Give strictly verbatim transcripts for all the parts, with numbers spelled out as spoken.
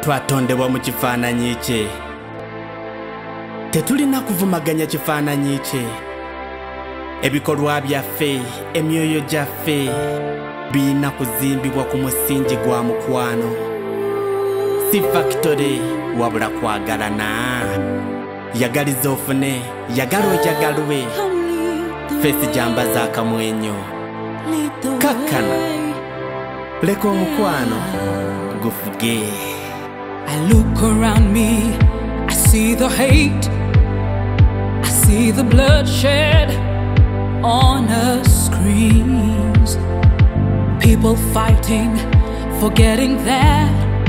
twatondebwa mu kifaananyi kye tetulina kuvumaganya kifaananyi kye ebikolwa byaffe emyoyo gyaffe birina kuzimbibwa ku musingi gwa mukwano si factory wabula kwagalana yagaliza ofune yagala ojagalwe fesi jamba za kamwenyo kakkana leka omukwano gufuge. I look around me, I see the hate, I see the bloodshed on our screens. People fighting, forgetting that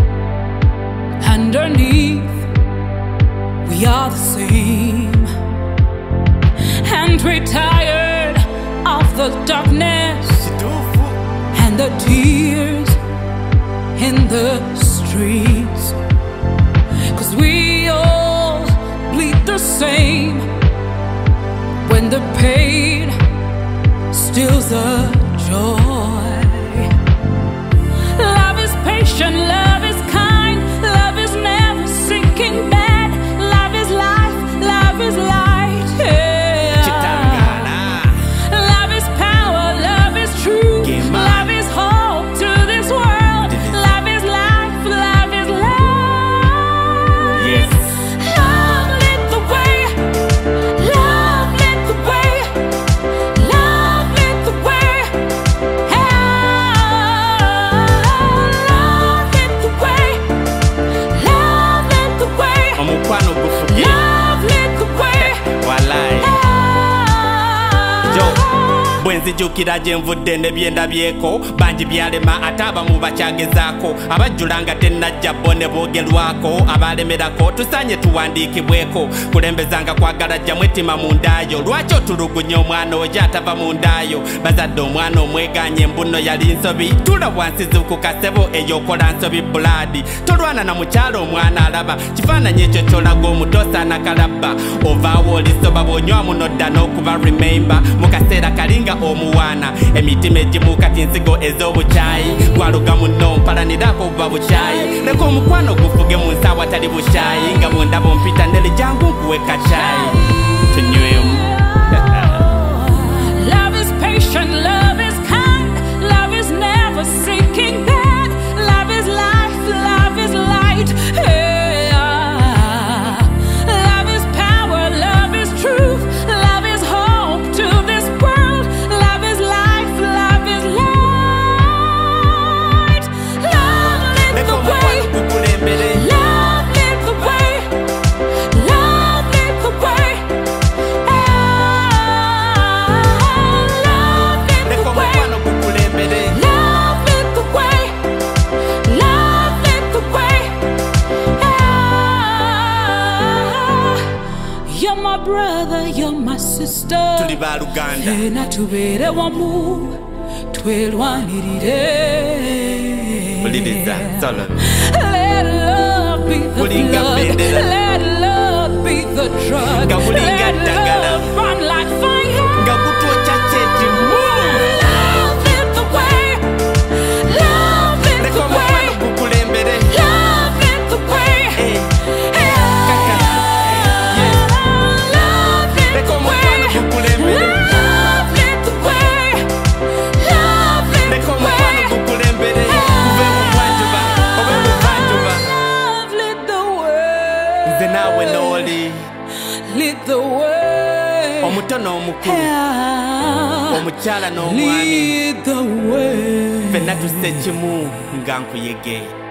underneath we are the same. And we're tired of the darkness and the tears in the streets, 'cause we all bleed the same when the pain steals the joy. Love is patient, love is kind, love is never sinking bad. Love is life, love is light, yeah. Love is power, love is truth, love is hope to this world. Love is life, love is life. Yes. Love lit the way, love lit the way, love lit the way. Love lit the way, love lit the way, Omukwano gufuge love lit the way. walai yo bwenzijukira gye nvudde ne byendabyeko bangi byalema ate abamu bakyagezaako abajjulanga tennajja bo ne boogerwako abalemerako tusaanye tuwandiikibweko kulembezanga kwagala jja mwetima mu ndaayo lwaki otulugunya omwana oyo atava mu ndaayo bazadde omwana omweganye embuno yali nsobi tula wansizi ku kasebo eyokola nsobi bulaadi tolwana na mukyalo omwana alaba kifaananyi ekyo kyolaga omutosaana kalabba ovaawo olisoba bwonywa munodda n'okuba remember mu kaseera kalinga omuwaana emitima egimu kati nsigo ez'obukyayi gwaluga munno mpalanirako obuba bukyayi leka omukwano gufuge mu nsaawa tali bukyayi nga bwondaba ompita ndeli jangu nkuwe kacyayi tunywemu. Love is patient, love is kind, love is never sinking bad. Love is life, love is light, yeah. Love is power, love is truth, love is hope to this world. Love is life, love is light. Love lit Leka the way, omukwano gukulembere love lit the way, love lit the way. Love lit leka the way, omukwano gukulembere love lit the way, love lit the way. You're my brother, you're my sister. tuli baluganda Fena tubeere wamu twelwanirire. Uliriza Solomon. Let love be the Kulinga blood, bendera. let love be the drug, Nga kulinga let ddagala. love run like fire. nga kutwokya kyetimu Love lit the way, love lit leka the omukwano way, gukulembere love lit the way. Eh, Love lit leka the omukwano way, gukulembere love lit the way, love lit leka the omukwano way. gukulembere kuve mu bwanjuba obe mu bwanjuba Love lit the way, nze naawe n'oli lit the way, omuto n'omukulu omukyala n'omwami lead the way. ffenna tusse kimu nga nkuyege.